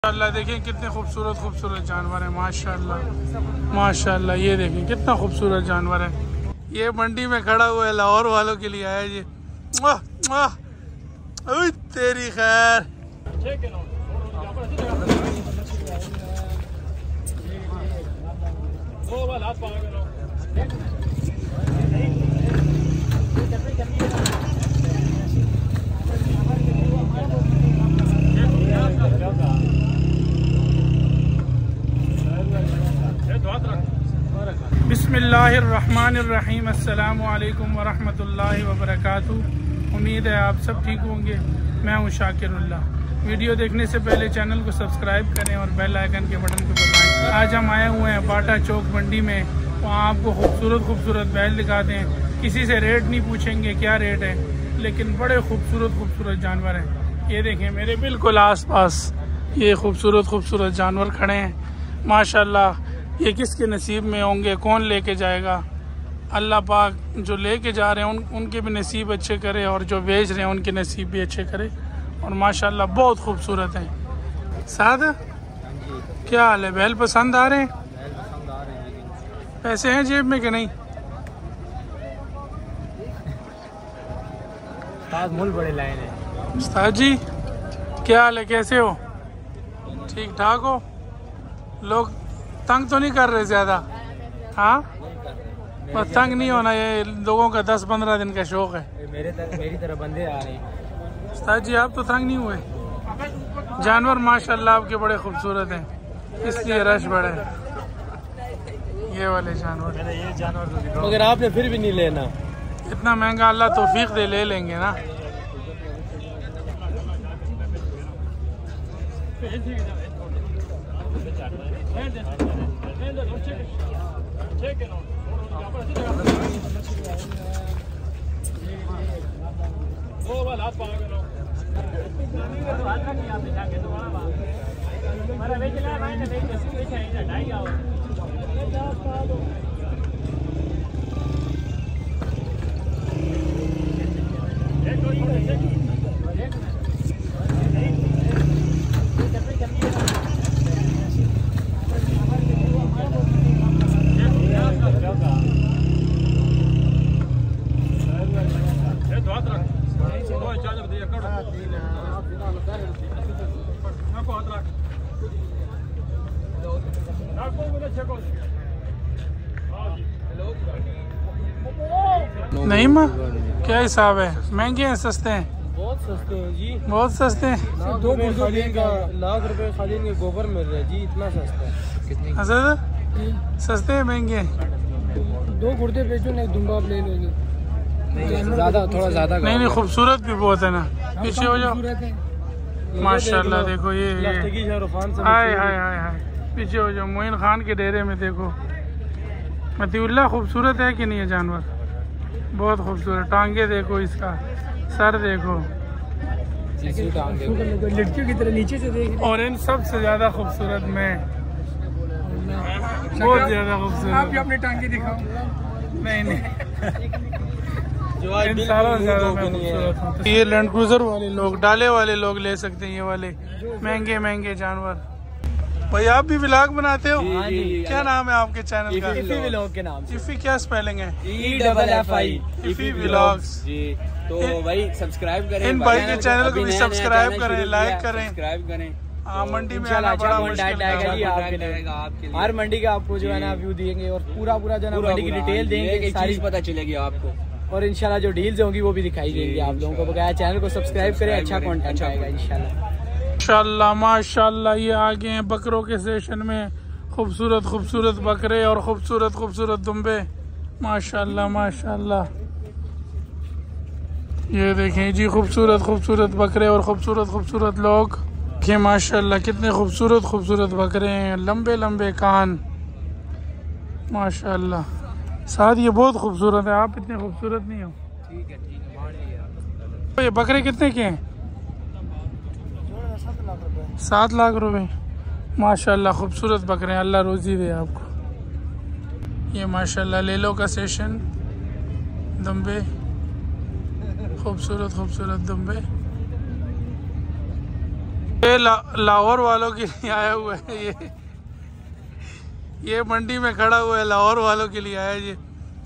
माशाल्लाह देखें कितने खूबसूरत खूबसूरत जानवर हैं। माशाल्लाह माशाल्लाह, ये देखें कितना खूबसूरत जानवर है। ये मंडी में खड़ा हुआ है, लाहौर वालों के लिए आया जी। तेरी खैर। बिस्मिल्लाहिर्रहमानिर्रहीम, अस्सलामु अलैकुम वरहमतुल्लाहि वबरकातुहू। उम्मीद है आप सब ठीक होंगे। मैं हूँ शाकिरुल्लाह। वीडियो देखने से पहले चैनल को सब्सक्राइब करें और बेल आइकन के बटन को दबाएं। आज हम आए हुए हैं बाटा चौक मंडी में, वहाँ आपको खूबसूरत खूबसूरत बैल दिखाते हैं। किसी से रेट नहीं पूछेंगे क्या रेट है, लेकिन बड़े खूबसूरत खूबसूरत जानवर हैं। ये देखें मेरे बिल्कुल आसपास ये खूबसूरत खूबसूरत जानवर खड़े हैं। माशाल्लाह, ये किसके नसीब में होंगे, कौन लेके जाएगा। अल्लाह पाक जो लेके जा रहे हैं उनके भी नसीब अच्छे करे, और जो बेच रहे हैं उनके नसीब भी अच्छे करे। और माशाल्लाह बहुत खूबसूरत हैं। साद क्या हाल है, बैल पसंद आ रहे हैं? पैसे हैं जेब में कि नहीं? मूल बड़े लाइन है। उस्ताद जी क्या हाल है, कैसे हो? ठीक ठाक हो? लोग तंग तो नहीं कर रहे ज़्यादा? हाँ, बस तंग नहीं होना, ये लोगों का 10-15 दिन का शौक है। मेरी तरह बंदे आ रहे हैं। उस्ताद जी आप तो तंग नहीं हुए? जानवर माशाल्लाह आपके बड़े खूबसूरत हैं, इसलिए रश बड़ा है। ये वाले जानवर, ये जानवर मगर आपने फिर भी नहीं लेना। इतना महंगा, अल्लाह तौफीक दे ले लेंगे ना। नहीं माँ, क्या हिसाब है? महंगे हैं सस्ते हैं? बहुत सस्ते हैं जी, बहुत सस्ते हैं। 2 खाली का लाख रुपए खाली के गोबर मिल रहा है जी, इतना सस्ता है। कितने सस्ते हैं महंगे हैं? 2 गुर्दे बेचो ना, दुम्बा आप ले लोगे। ज़्यादा थोड़ा ज़्यादा नहीं, खूबसूरत भी बहुत है ना। पीछे हो जाओ। माशाल्लाह देखो ये हाय हाय हाय हाय, पीछे हो जाओ। मोइन खान के डेरे में देखो मतीउल्लाह, खूबसूरत है कि नहीं है जानवर? बहुत खूबसूरत। टांगे देखो, इसका सर देखो, लड़कियों की तरह नीचे से देख। और इन सबसे ज्यादा खूबसूरत मैं, बहुत ज्यादा खूबसूरत। आप भी अपने टांगे दिखाओ। नहीं नहीं, इन सारों से ज्यादा मैं खूबसूरत हूँ। ये लैंड क्रूजर वाले लोग, डाले वाले लोग ले सकते हैं ये वाले महंगे महंगे जानवर। भाई आप भी व्लॉग बनाते हो? क्या नाम है आपके चैनल का? इफी व्लॉग के नाम से। इफी क्या स्पेलिंग है? EFFI Effi vlogs ji. तो भाई सब्सक्राइब करें, इन भाई के चैनल को भी सब्सक्राइब करें, लाइक करें, सब्सक्राइब करें। हाँ, मंडी में आना बड़ा मुश्किल है। आपके हर मंडी का आपको जो है ना व्यू देंगे, और पूरा जो है ना मंडी की डिटेल देंगे, सारी पता चलेगी आपको। और इंशाल्लाह जो डील्स होंगी वो भी दिखाई देंगी आप लोगों को। बकाया चैनल को सब्सक्राइब करें, अच्छा कंटेंट आएगा इंशाल्लाह। माशाल्लाह माशाल्लाह, ये आगे हैं बकरों के सेशन में। खूबसूरत खूबसूरत बकरे और खूबसूरत खूबसूरत दुम्बे। माशाल्लाह माशाल्लाह, ये देखें जी खूबसूरत खूबसूरत बकरे और खूबसूरत खूबसूरत लोग। देखिए माशाल्लाह कितने खूबसूरत खूबसूरत बकरे हैं, लंबे लंबे कान। माशाल्लाह साथ ये बहुत खूबसूरत है, आप इतने खूबसूरत नहीं हो। ठीक है। ये बकरे कितने के हैं? 7 लाख रुपए। माशाल्लाह खूबसूरत बकरे हैं, अल्लाह रोज़ी दे आपको। ये माशाल्लाह लेलो का सेशन, दुम्बे, खूबसूरत खूबसूरत दुम्बे। ये लाहौर वालों के लिए आया हुआ है। ये मंडी में खड़ा हुआ है, लाहौर वालों के लिए आया ये।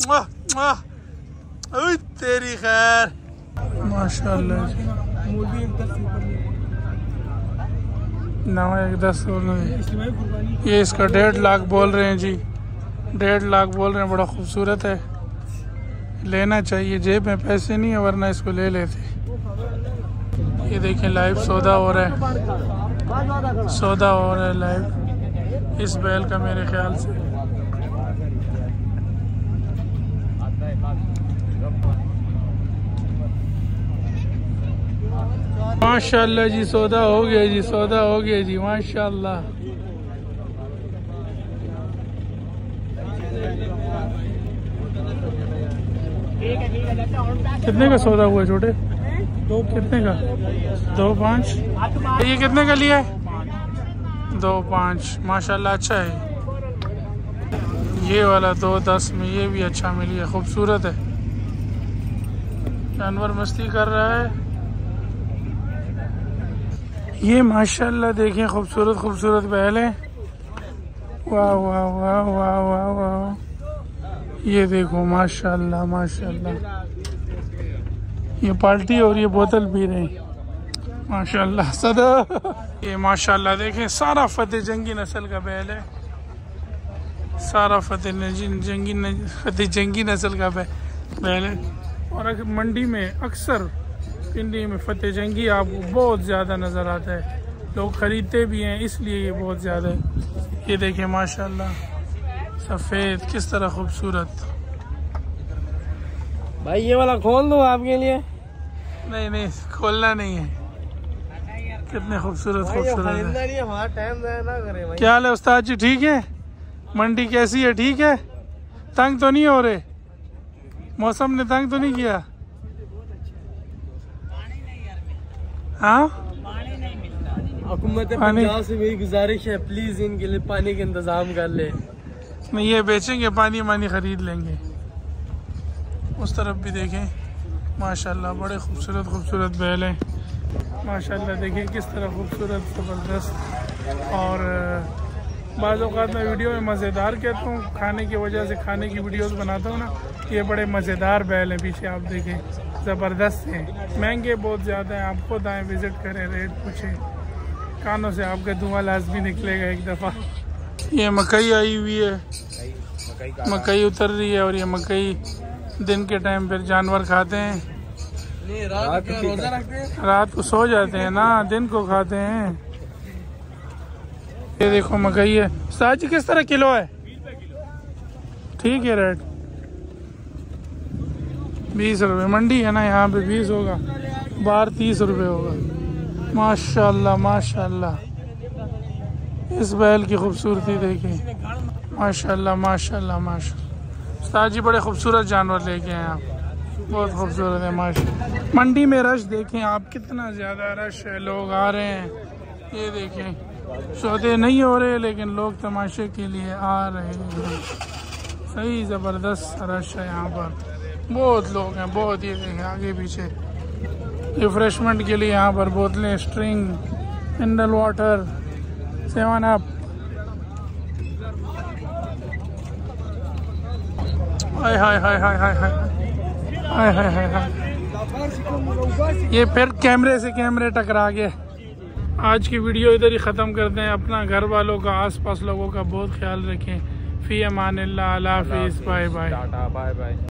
तेरी खैर माशाल्लाह जी। नवा 10 ये इसका 1.5 लाख बोल रहे हैं जी, 1.5 लाख बोल रहे हैं। बड़ा खूबसूरत है, लेना चाहिए। जेब में पैसे नहीं है वरना इसको ले लेते। ये देखें लाइव सौदा हो रहा है, सौदा हो रहा है लाइव इस बैल का मेरे ख्याल से। माशाल्लाह जी सौदा हो गया जी, सौदा हो गया जी माशाल्लाह। कितने का सौदा हुआ छोटे? कितने का? 2.5। ये कितने का लिया है? 2.5 माशाल्लाह अच्छा है। ये वाला 2.10 में ये भी अच्छा मिली है, खूबसूरत है। जानवर मस्ती कर रहा है। ये माशाल्लाह देखें खूबसूरत खूबसूरत बैल है। वाह वाह वाह वाह वाह वाह। ये देखो माशाल्लाह माशाल्लाह। ये पार्टी और ये बोतल पी रहे हैं माशाल्लाह सदा। ये माशाल्लाह देखें सारा फतेह जंगी नस्ल का बैल है, सारा फतेह जंगी नस्ल का बैल है। और मंडी में अक्सर पिंडी में फतेह जंगी आपको बहुत ज़्यादा नज़र आता है, लोग ख़रीदते भी हैं इसलिए ये बहुत ज़्यादा है। ये देखें माशाल्लाह सफ़ेद किस तरह खूबसूरत। भाई ये वाला खोल दो आपके लिए। नहीं नहीं खोलना नहीं है, कितने खूबसूरत खूबसूरत है। क्या हाल है उस्ताद जी, ठीक है? मंडी कैसी है? ठीक है, तंग तो नहीं हो रहे? मौसम ने तंग तो नहीं किया? हाँ हुकूमत पंजाब से मेरी गुजारिश है, प्लीज इनके लिए पानी का इंतजाम कर ले। नहीं ये बेचेंगे, पानी मानी खरीद लेंगे। उस तरफ भी देखें माशाल्लाह बड़े खूबसूरत खूबसूरत बैल हैं माशाल्लाह। देखिए किस तरह खूबसूरत ज़बरदस्त। और बाज़ औक़ात मैं वीडियो में मज़ेदार कहता हूँ, खाने की वजह से खाने की वीडियोस बनाता हूँ ना। ये बड़े मज़ेदार बैल हैं, पीछे आप देखें ज़बरदस्त हैं। महंगे बहुत ज़्यादा हैं, आप खुद आएँ विज़िट करें, रेट पूछें, कानों से आपका धुआं लाजमी निकलेगा एक दफ़ा। ये मकई आई हुई है, मकई उतर रही है। और ये मकई दिन के टाइम पर जानवर खाते हैं, रात को सो जाते हैं ना, दिन को खाते हैं। ये देखो मकई है। उस्ताद जी किस तरह किलो है? ठीक है रेट 20 रुपये। मंडी है ना, यहाँ पे 20 होगा, बाहर 30 रुपये होगा। माशाल्लाह माशाल्लाह इस बैल की खूबसूरती देखिए माशाल्लाह माशाल्लाह माशाल्लाह। उस्ताद जी बड़े खूबसूरत जानवर लेके हैं आप, बहुत खूबसूरत है माशाल्लाह। मंडी में रश देखें आप, कितना ज़्यादा रश है, लोग आ रहे हैं। ये देखें सौदे नहीं हो रहे लेकिन लोग तमाशे के लिए आ रहे हैं। सही ज़बरदस्त रश है यहाँ पर, बहुत लोग हैं बहुत। ये देखें आगे पीछे रिफ्रेशमेंट के लिए यहाँ पर बोतलें, string, mineral water, 7 up. Hi hi hi hi hi hi hi hi hi hi. ये फिर कैमरे से कैमरे टकरा गए। आज की वीडियो इधर ही ख़त्म करते हैं। अपना घर वालों का, आसपास लोगों का बहुत ख्याल रखें। फ़ी अमानिल्लाह, अल्लाह हाफ़िज़, बाय बाय।